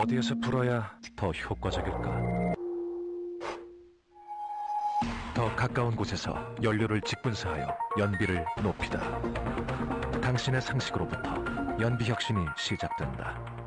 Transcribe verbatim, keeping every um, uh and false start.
어디에서 불어야 더 효과적일까? 더 가까운 곳에서 연료를 직분사하여 연비를 높이다. 당신의 상식으로부터 연비 혁신이 시작된다.